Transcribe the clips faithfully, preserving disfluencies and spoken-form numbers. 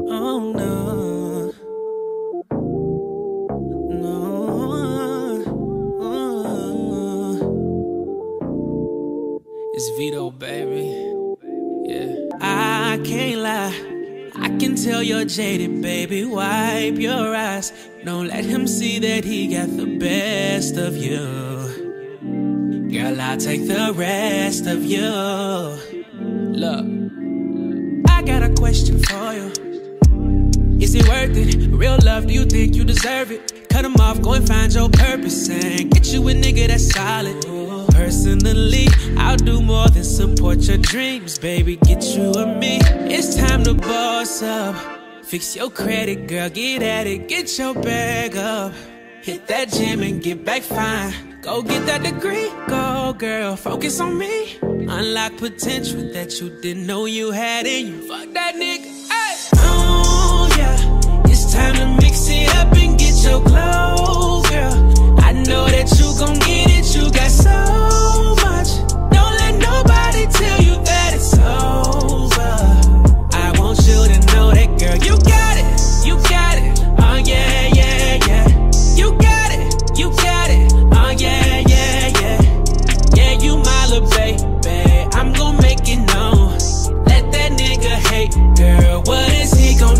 Oh no, no, uh, it's Vedo, baby. Yeah, I can't lie, I can tell you're jaded, baby. Wipe your eyes, don't let him see that he got the best of you. Girl, I'll take the rest of you. Look, I got a question for you. Is it worth it? Real love, do you think you deserve it? Cut him off, go and find your purpose and get you a nigga that's solid. Personally, I'll do more than support your dreams, baby. Get you and me. It's time to boss up. Fix your credit, girl, get at it. Get your bag up. Hit that gym and get back fine. Go get that degree, go girl, focus on me. Unlock potential that you didn't know you had in you. Fuck that nigga, ay. Oh yeah, it's time to mix it up and get your glow, girl. I know that you gon' get it, you got so much. Don't let nobody tell you that it's over. I want you to know that, girl, you got it, you got it. Oh yeah, yeah, yeah. You got it, you got it. Oh yeah, yeah, yeah. Yeah, you my little baby, I'm gon' make it known. Let that nigga hate, girl, what is he gon'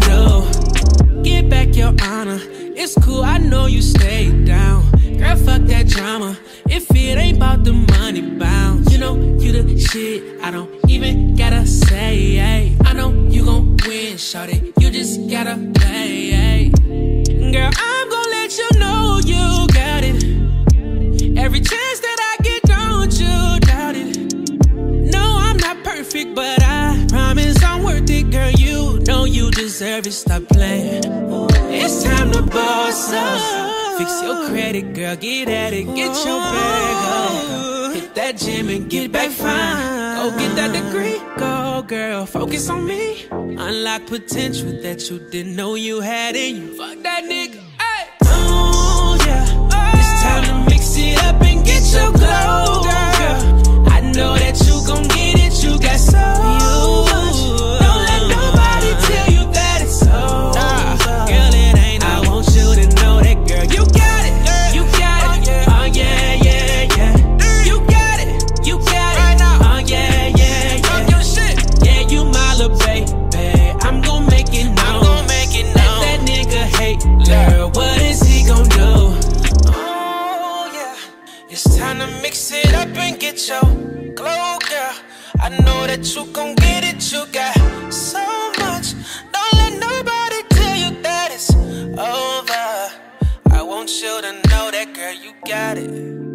do? Get back your honor, it's cool, I know you stayed down. Girl, fuck that drama, if it ain't about the money bound. You know, you the shit, I don't even gotta say, ay. I know you gon' win, shawty, you just gotta play, ay. Girl, I'm gon' let you know you got it. Every chance that I get, don't you doubt it. No, I'm not perfect, but I promise I'm worth it, girl. You know you deserve it, stop playing. It's time to boss up. Fix your credit, girl, get at it. Get your bag up. Hit that gym and get back fine. Go get that degree, go girl, focus on me. Unlock potential that you didn't know you had in you. Fuck that nigga, ay. Oh yeah, it's time to mix it up and get your glow, girl. I know that you gon' get it, you got so much. Don't let nobody tell you that it's over. Girl, it ain't, I want you to know that, girl, you got it, you got it. Oh yeah, yeah, yeah. You got it, you got it. Oh yeah, yeah, yeah. Yeah, you my little baby, I'm gon' make it known. Let that nigga hate, girl, what is he gon' do? It's time to mix it up and get your glow, girl. I know that you gon' get it, you got so much. Don't let nobody tell you that it's over. I want you to know that, girl, you got it.